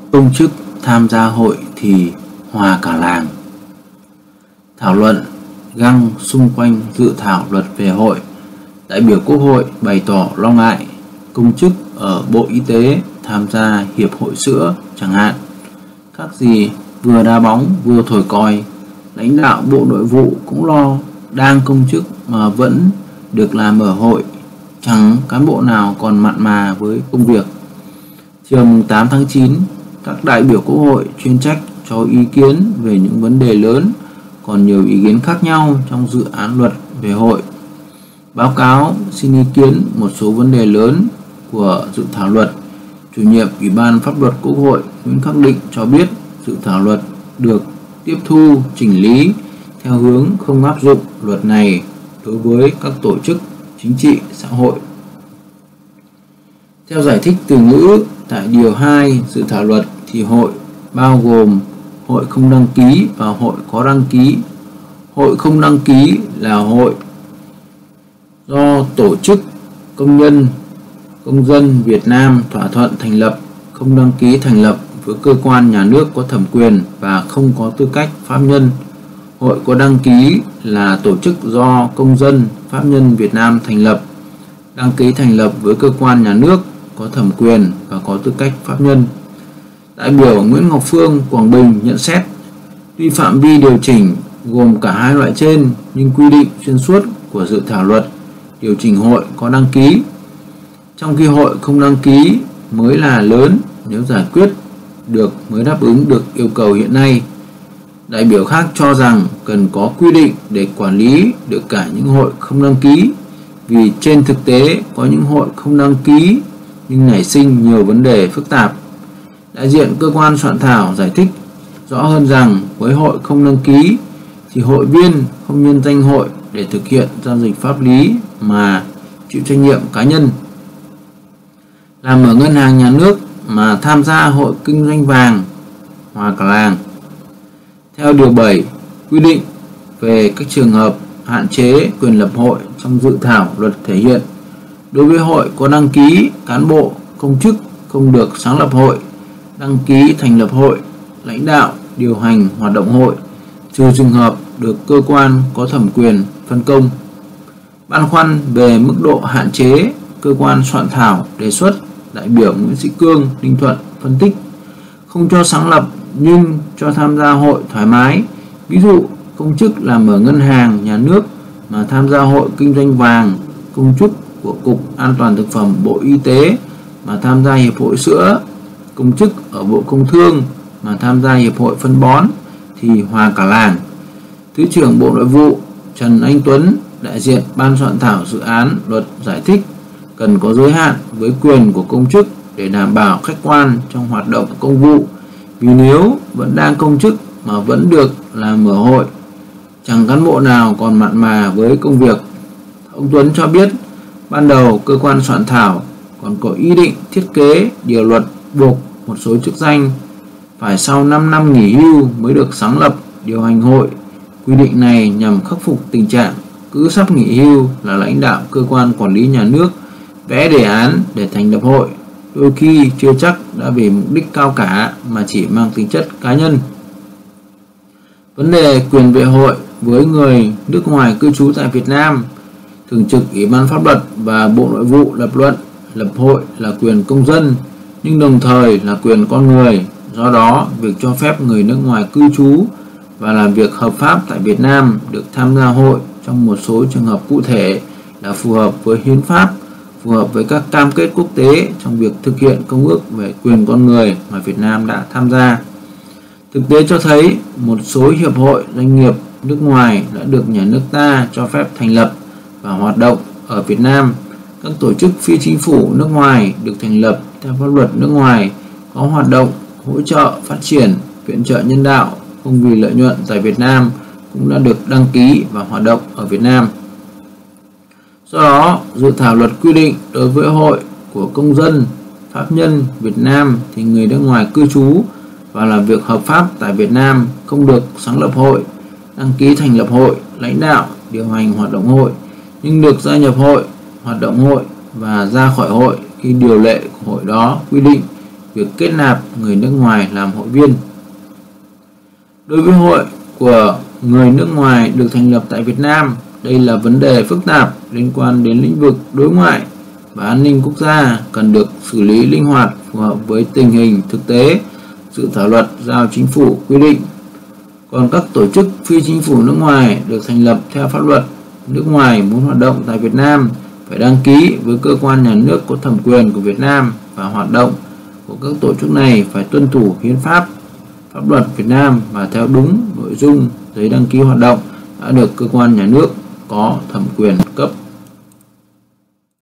Công chức tham gia hội thì hòa cả làng. Thảo luận găng xung quanh dự thảo luật về hội, đại biểu Quốc hội bày tỏ lo ngại công chức ở Bộ Y tế tham gia hiệp hội sữa chẳng hạn, khác gì vừa đá bóng vừa thổi còi. Lãnh đạo Bộ Nội vụ cũng lo đang công chức mà vẫn được làm ở hội, chẳng cán bộ nào còn mặn mà với công việc. Chiều 8 tháng 9, các đại biểu Quốc hội chuyên trách cho ý kiến về những vấn đề lớn, còn nhiều ý kiến khác nhau trong dự án luật về hội. Báo cáo xin ý kiến một số vấn đề lớn của dự thảo luật, chủ nhiệm Ủy ban Pháp luật Quốc hội Nguyễn Khắc Định cho biết dự thảo luật được tiếp thu chỉnh lý theo hướng không áp dụng luật này đối với các tổ chức chính trị xã hội. Theo giải thích từ ngữ tại điều 2 dự thảo luật thì hội bao gồm hội không đăng ký và hội có đăng ký. Hội không đăng ký là hội do tổ chức công dân Việt Nam thỏa thuận thành lập, không đăng ký thành lập với cơ quan nhà nước có thẩm quyền và không có tư cách pháp nhân. Hội có đăng ký là tổ chức do công dân pháp nhân Việt Nam thành lập, đăng ký thành lập với cơ quan nhà nước có thẩm quyền và có tư cách pháp nhân. Đại biểu Nguyễn Ngọc Phương, Quảng Bình nhận xét, tuy phạm vi điều chỉnh gồm cả hai loại trên nhưng quy định xuyên suốt của dự thảo luật điều chỉnh hội có đăng ký, trong khi hội không đăng ký mới là lớn nếu giải quyết được mới đáp ứng được yêu cầu hiện nay. Đại biểu khác cho rằng cần có quy định để quản lý được cả những hội không đăng ký, vì trên thực tế có những hội không đăng ký nhưng nảy sinh nhiều vấn đề phức tạp. Đại diện cơ quan soạn thảo giải thích rõ hơn rằng với hội không đăng ký thì hội viên không nhân danh hội để thực hiện giao dịch pháp lý mà chịu trách nhiệm cá nhân. Làm ở ngân hàng nhà nước mà tham gia hội kinh doanh vàng, hòa cả làng. Theo điều 7 quy định về các trường hợp hạn chế quyền lập hội trong dự thảo luật thể hiện đối với hội có đăng ký, cán bộ, công chức không được sáng lập hội, đăng ký thành lập hội, lãnh đạo, điều hành hoạt động hội, trừ trường hợp được cơ quan có thẩm quyền phân công. Băn khoăn về mức độ hạn chế, cơ quan soạn thảo đề xuất đại biểu Nguyễn Sĩ Cương, Ninh Thuận phân tích không cho sáng lập nhưng cho tham gia hội thoải mái. Ví dụ công chức làm ở ngân hàng nhà nước mà tham gia hội kinh doanh vàng, công chức của Cục An toàn Thực phẩm Bộ Y tế mà tham gia hiệp hội sữa, công chức ở Bộ Công Thương mà tham gia hiệp hội phân bón thì hòa cả làng. Thứ trưởng Bộ Nội vụ Trần Anh Tuấn, đại diện ban soạn thảo dự án luật giải thích cần có giới hạn với quyền của công chức để đảm bảo khách quan trong hoạt động công vụ, vì nếu vẫn đang công chức mà vẫn được làm mở hội, chẳng cán bộ nào còn mặn mà với công việc. Ông Tuấn cho biết ban đầu cơ quan soạn thảo còn có ý định thiết kế điều luật buộc một số chức danh phải sau 5 năm nghỉ hưu mới được sáng lập điều hành hội. Quy định này nhằm khắc phục tình trạng cứ sắp nghỉ hưu là lãnh đạo cơ quan quản lý nhà nước vẽ đề án để thành lập hội, đôi khi chưa chắc đã vì mục đích cao cả mà chỉ mang tính chất cá nhân. Vấn đề quyền vệ hội với người nước ngoài cư trú tại Việt Nam, Thường trực Ủy ban Pháp luật và Bộ Nội vụ lập luận lập hội là quyền công dân nhưng đồng thời là quyền con người. Do đó, việc cho phép người nước ngoài cư trú và làm việc hợp pháp tại Việt Nam được tham gia hội trong một số trường hợp cụ thể là phù hợp với hiến pháp, phù hợp với các cam kết quốc tế trong việc thực hiện công ước về quyền con người mà Việt Nam đã tham gia. Thực tế cho thấy một số hiệp hội doanh nghiệp nước ngoài đã được nhà nước ta cho phép thành lập và hoạt động ở Việt Nam. Các tổ chức phi chính phủ nước ngoài được thành lập theo pháp luật nước ngoài có hoạt động hỗ trợ phát triển, viện trợ nhân đạo không vì lợi nhuận tại Việt Nam cũng đã được đăng ký và hoạt động ở Việt Nam. Do đó, dự thảo luật quy định đối với hội của công dân, pháp nhân Việt Nam thì người nước ngoài cư trú và làm việc hợp pháp tại Việt Nam không được sáng lập hội, đăng ký thành lập hội, lãnh đạo, điều hành hoạt động hội, nhưng được gia nhập hội, hoạt động hội và ra khỏi hội khi điều lệ của hội đó quy định việc kết nạp người nước ngoài làm hội viên. Đối với hội của người nước ngoài được thành lập tại Việt Nam, đây là vấn đề phức tạp liên quan đến lĩnh vực đối ngoại và an ninh quốc gia, cần được xử lý linh hoạt phù hợp với tình hình thực tế. Dự thảo luật giao chính phủ quy định. Còn các tổ chức phi chính phủ nước ngoài được thành lập theo pháp luật nước ngoài muốn hoạt động tại Việt Nam phải đăng ký với cơ quan nhà nước có thẩm quyền của Việt Nam, và hoạt động của các tổ chức này phải tuân thủ hiến pháp, pháp luật Việt Nam và theo đúng nội dung giấy đăng ký hoạt động đã được cơ quan nhà nước có thẩm quyền